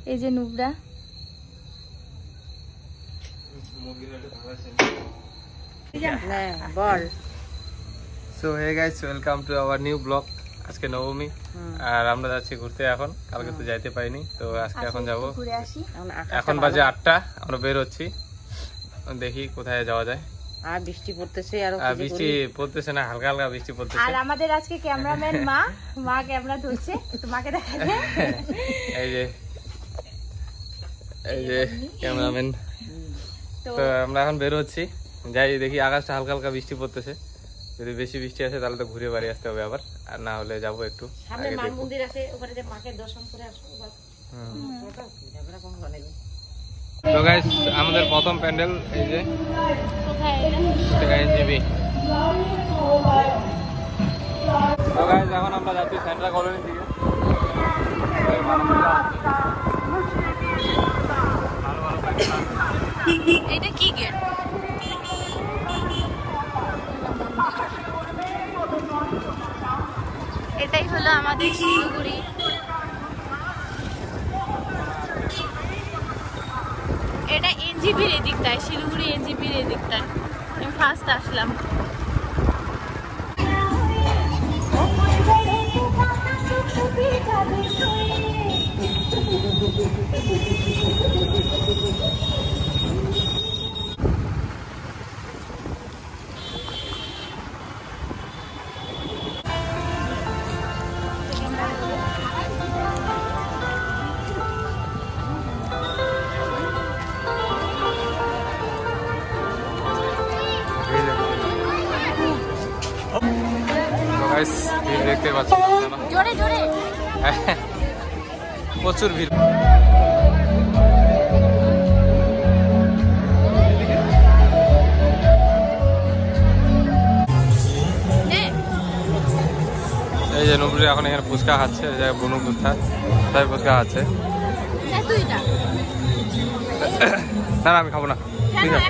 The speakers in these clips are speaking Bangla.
এই যে নুবরা বল। So hey guys, welcome to our new blog. আজকে নবমী আর আমরা যাচ্ছি ঘুরতে। এখন কালকে তো যাইতে পারিনি, তো আজকে এখন যাবো। এখন বাজে 8টা, আমরা বের হচ্ছি, দেখি কোথায় যাওয়া যায়। আর বৃষ্টি পড়তেছে, আর বৃষ্টি পড়তেছে না, হালকা হালকা বৃষ্টি পড়তেছে। আর আমাদের আজকে ক্যামেরাম্যান মা ক্যামেরা ধরছে, তোমাকে দেখাবে। এই যে ক্যামেরাম্যান। তো আমরা এখন বের হচ্ছি, যাই দেখি। আকাশটা হালকা হালকা বৃষ্টি পড়তেছে, যদি বেশি বৃষ্টি আসে তাহলে তো ঘুরে বাড়ি আসতে হবে আবার, আর না হলে যাবো একটু সামনে মা মন্দির আছে, ওখানে যে মাকে দর্শন করে আসবো। তো গাইস, আমাদের প্রথম প্যান্ডেল এই যে এনজিবি। তো গাইস, এখন আমরা যাচ্ছি সেন্ট্রাল কলোনি দিকে। এটা কি গেট? এটাই হলো আমাদের শিলিগুড়ি। এটা এনজিপির এদিকটায়, শিলিগুড়ি এনজিপির এদিকটায় আমি ফার্স্ট আসলাম। দেখতে পাচ্ছি জোরে জোরে প্রচুর ভিড়। এই যে নুবরি এখন এখানে ফুচকা খাচ্ছে, এই জায়গায় বনু তাই ফুচকা খাচ্ছে। না না, আমি খাবো না, ঠিক আছে।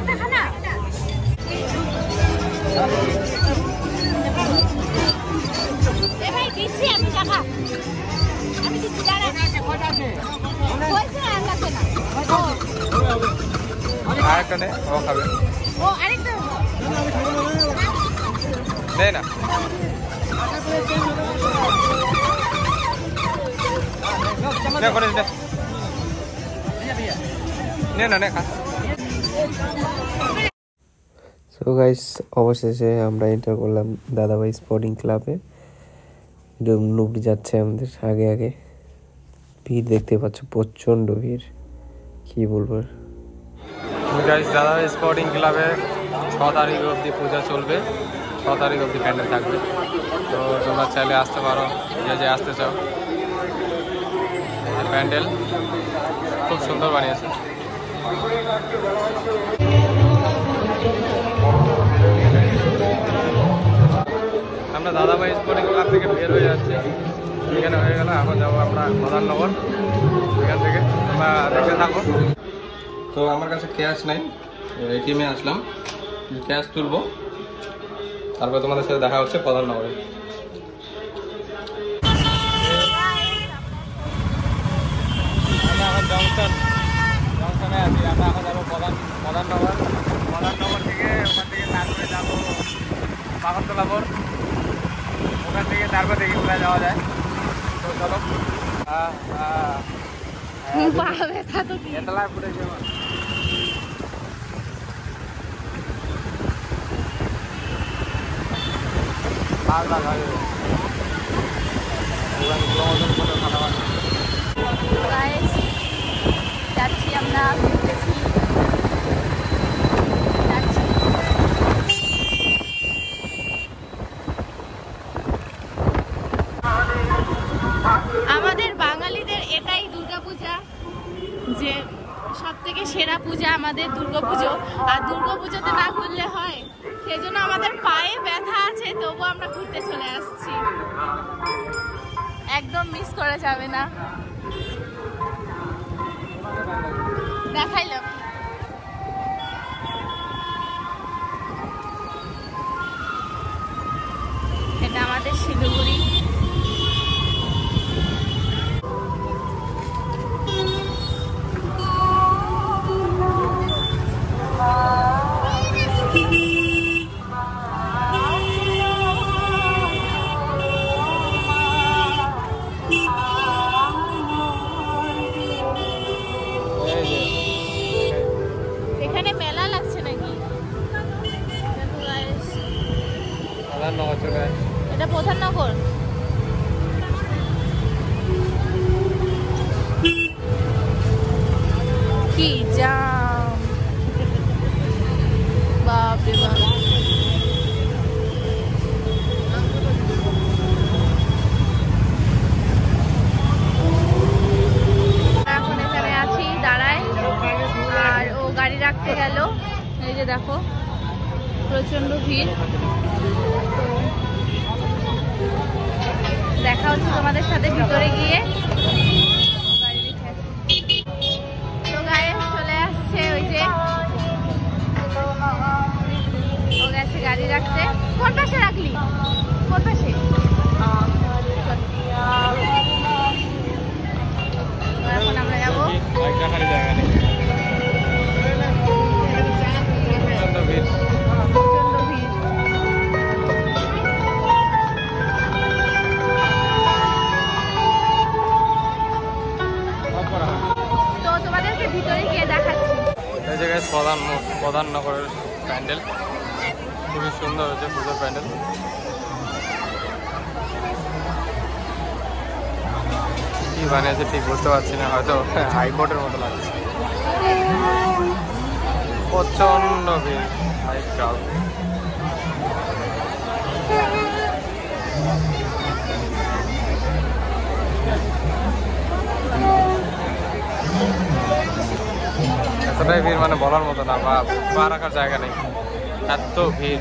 আরেকটা নে, ও খাবে। নে না, সো গাইস, অবশেষে আমরা এন্টার করলাম দাদাভাই স্পোর্টিং ক্লাবে। নুবরি যাচ্ছে আমাদের আগে আগে। ভিড় দেখতে পাচ্ছ, প্রচন্ড ভিড়, কি বলবো। গাইস, দাদাভাই স্পোর্টিং ক্লাবে 6 তারিখ অবধি পূজা চলবে, 6 তারিখ অবধি প্যান্ডেল থাকবে। তো তোমরা চাইলে আসতে পারো, যে আসতে চাও। প্যান্ডেল খুব সুন্দর বানিয়েছে। আমরা দাদাভাই স্পোর্টিং ক্লাব থেকে বের হয়ে যাচ্ছি, এখানে হয়ে গেল। এখন যাবো আমরা প্রধাননগর, এখান থেকে আমরা দেখতে থাকবো। তো আমার কাছে ক্যাশ নাই, এটিএমে আসলাম, ক্যাশ তুলবো, তারপর তোমাদের সাথে দেখা হচ্ছে প্রধাননগরে। আমরা এখন জংশনে আছি, আমরা এখন যাবো প্রধাননগর। প্রধাননগর থেকে ওখান থেকে তারপরে যাবো পাগলতলাপুর, ওখান থেকে তারপর দেখি কোথায় যাওয়া যায়। তো চলো। যাচ্ছি আমরা, আমাদের বাঙালিদের এটাই দুর্গাপূজা, যে সব থেকে সেরা পূজা আমাদের দুর্গাপুজো। আর দুর্গাপুজোতে না ঘুরলে হয়, সেজন্য আমাদের পায়ে ব্যথা আছে, তবু আমরা ঘুরতে চলে আসছি। একদম মিস করা যাবে না। দেখাইলাম এটা আমাদের শিলিগুড়ি। জাম, বাপরে বাপ। এখন এখানে আছি দাঁড়ায়, আর ও গাড়ি রাখতে গেল। এই যে দেখো প্রচন্ড ভিড়। তো দেখা হচ্ছে তোমাদের সাথে ভিতরে গিয়ে। তো গায়ে চলে আসছে, ওই যে ও গেছে গাড়ি রাখতে। কোন পাশে রাখলি? কোন পাশে? এখন আমরা যাবো। তো তোমাদেরকে ভিতরে গিয়ে দেখাচ্ছি। এই জায়গায় প্রধান নগরের প্যান্ডেল খুবই সুন্দর হচ্ছে, পুজোর প্যান্ডেল। কি বানিয়েছে ঠিক বুঝতে পারছি না, হয়তো হাইবোর্ডের মতো লাগছে। প্রচন্ড ভিড়, হাই ক্রাউড। এতটাই ভিড় মানে বলার মতো না, বা পা রাখার জায়গা নেই, এত ভিড়।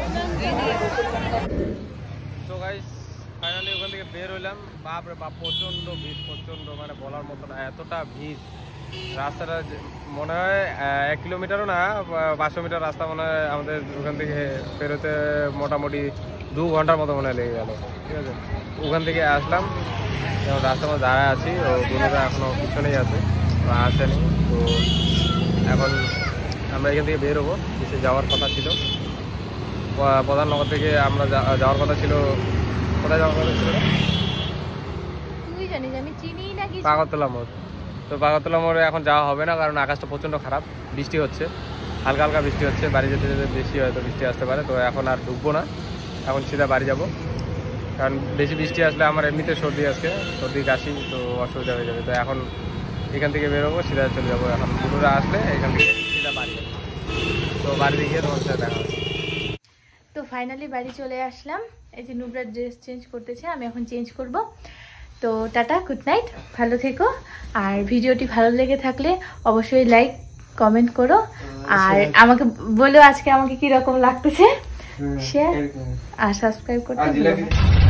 তো গাইস ফাইনালি ওখান থেকে বের হইলাম। বাপরে বাপ, প্রচন্ড ভিড়, প্রচন্ড মানে বলার মতো না, এতটা ভিড়। রাস্তাটা মনে হয় 1 কিলোমিটারও না, 500 মিটার রাস্তা মনে হয় আমাদের ওখান থেকে বেরোতে মোটামুটি 2 ঘন্টার মতো মনে হয় লেগে গেল। ঠিক আছে, ওখান থেকে আসলাম, যেমন রাস্তার মধ্যে দাঁড়ায় আছি, ও দুটোটা এখনও পিছনেই আছে বা আসেনি। তো এখন আমরা এখান থেকে বের হবো, কিছু যাওয়ার কথা ছিল প্রধাননগর থেকে। আমরা যাওয়ার কথা ছিল, কোথায় যাওয়ার কথা ছিল? তুই জানিস, আমি চিনি না কিছু। পাগরতলা মোড়। তো পাগরতলা মোড়ে এখন যাওয়া হবে না, কারণ আকাশটা প্রচণ্ড খারাপ, বৃষ্টি হচ্ছে, হালকা হালকা বৃষ্টি হচ্ছে। বাড়ি যেতে যেতে বেশি হয়তো বৃষ্টি আসতে পারে। তো এখন আর ঢুকবো না, এখন সিধা বাড়ি যাব। কারণ বেশি বৃষ্টি আসলে আমার এমনিতে সর্দি, আজকে সর্দি কাশি, তো অসুবিধা হয়ে যাবে। তো এখন এখান থেকে বেরোবো, সিধা চলে যাবো। এখন দুটোরা আসলে এখান থেকে সিধা বাড়ি যাবো। তো বাড়িতে গিয়ে তোমার সাথে দেখা হবে। তো ফাইনালি বাড়ি চলে আসলাম। এই যে নুবরা ড্রেস চেঞ্জ করতেছে, আমি এখন চেঞ্জ করব। তো টাটা, গুড নাইট, ভালো থেকো। আর ভিডিওটি ভালো লেগে থাকলে অবশ্যই লাইক কমেন্ট করো, আর আমাকে বলো আজকে আমাকে কিরকম লাগতেছে, শেয়ার আর সাবস্ক্রাইব করতে ভুলো না।